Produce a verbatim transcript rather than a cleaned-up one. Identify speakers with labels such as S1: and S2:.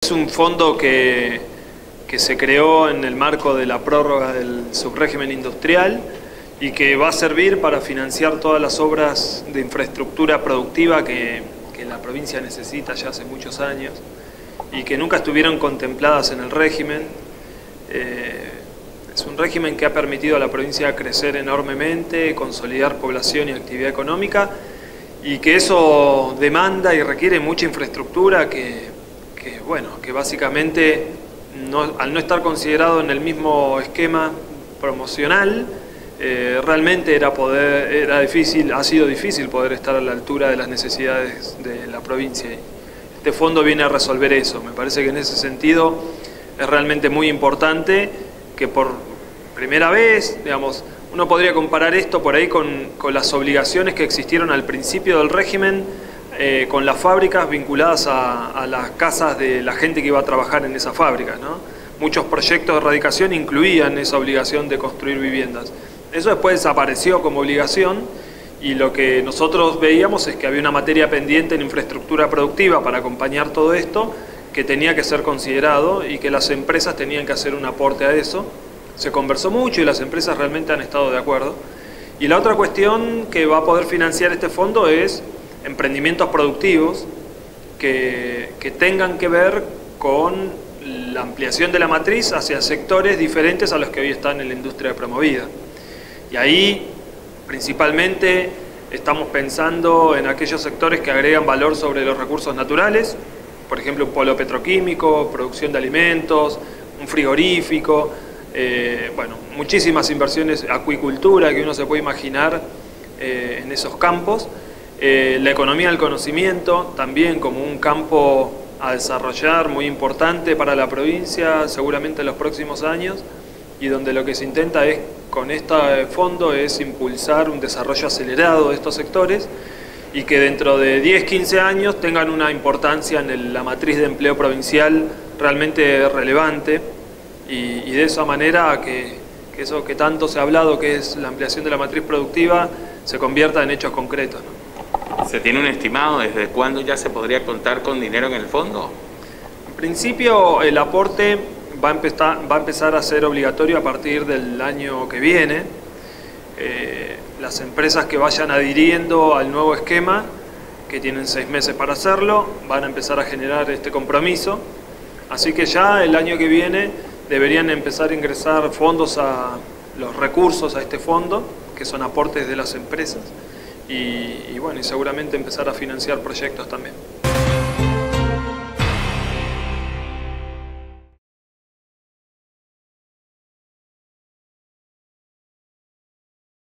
S1: Es un fondo que, que se creó en el marco de la prórroga del subrégimen industrial y que va a servir para financiar todas las obras de infraestructura productiva que, que la provincia necesita ya hace muchos años y que nunca estuvieron contempladas en el régimen. Eh, es un régimen que ha permitido a la provincia crecer enormemente, consolidar población y actividad económica, y que eso demanda y requiere mucha infraestructura que, que bueno, que básicamente no, al no estar considerado en el mismo esquema promocional, eh, realmente era, poder, era difícil, ha sido difícil poder estar a la altura de las necesidades de la provincia. Este fondo viene a resolver eso. Me parece que en ese sentido es realmente muy importante que por primera vez, digamos, uno podría comparar esto por ahí con, con las obligaciones que existieron al principio del régimen, eh, con las fábricas vinculadas a, a las casas de la gente que iba a trabajar en esas fábricas, ¿no? Muchos proyectos de erradicación incluían esa obligación de construir viviendas. Eso después desapareció como obligación y lo que nosotros veíamos es que había una materia pendiente en infraestructura productiva para acompañar todo esto que tenía que ser considerado y que las empresas tenían que hacer un aporte a eso. Se conversó mucho y las empresas realmente han estado de acuerdo. Y la otra cuestión que va a poder financiar este fondo es emprendimientos productivos que, que tengan que ver con la ampliación de la matriz hacia sectores diferentes a los que hoy están en la industria promovida. Y ahí principalmente estamos pensando en aquellos sectores que agregan valor sobre los recursos naturales, por ejemplo un polo petroquímico, producción de alimentos, un frigorífico, eh, bueno, muchísimas inversiones, acuicultura que uno se puede imaginar eh, en esos campos. Eh, la economía del conocimiento también como un campo a desarrollar muy importante para la provincia seguramente en los próximos años, y donde lo que se intenta es con este fondo es impulsar un desarrollo acelerado de estos sectores y que dentro de diez, quince años tengan una importancia en el, la matriz de empleo provincial realmente relevante, y, y de esa manera que, que eso que tanto se ha hablado, que es la ampliación de la matriz productiva, se convierta en hechos concretos, ¿no?
S2: ¿Se tiene un estimado desde cuándo ya se podría contar con dinero en el fondo?
S1: En principio el aporte va a empezar, va a, empezar a ser obligatorio a partir del año que viene. Eh, las empresas que vayan adhiriendo al nuevo esquema, que tienen seis meses para hacerlo, van a empezar a generar este compromiso. Así que ya el año que viene deberían empezar a ingresar fondos a los recursos a este fondo, que son aportes de las empresas, y, y bueno, y seguramente empezar a financiar proyectos también.